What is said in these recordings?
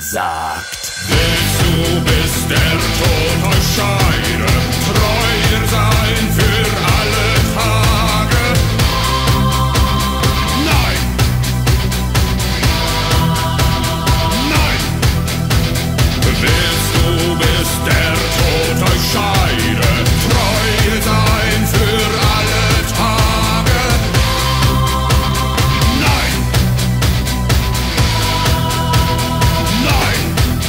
gesagt. Willst du, bis der Tod euch scheide, treu sein für alle Tage? Nein! Nein! Willst du, bis der Tod euch scheide, treu sein für alle Tage? Nein! Nein!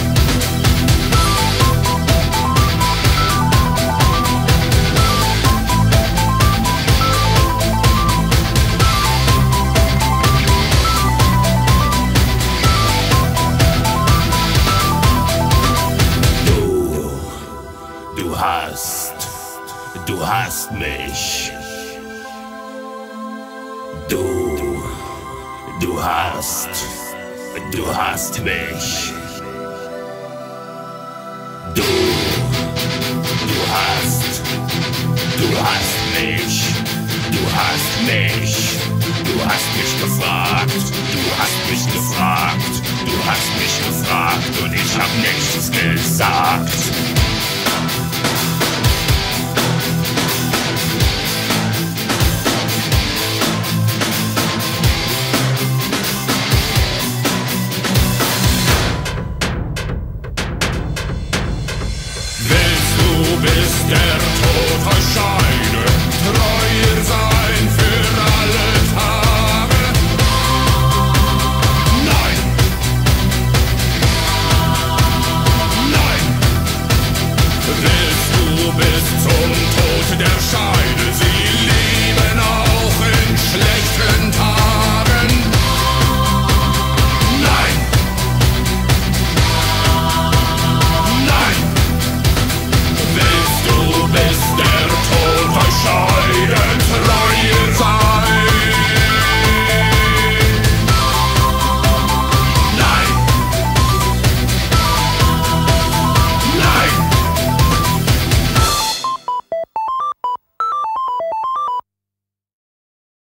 Du hast mich. Du hast mich. Du hast mich. Du hast mich. Du hast mich gefragt. Du hast mich gefragt. Du hast mich gefragt und ich hab nichts gesagt.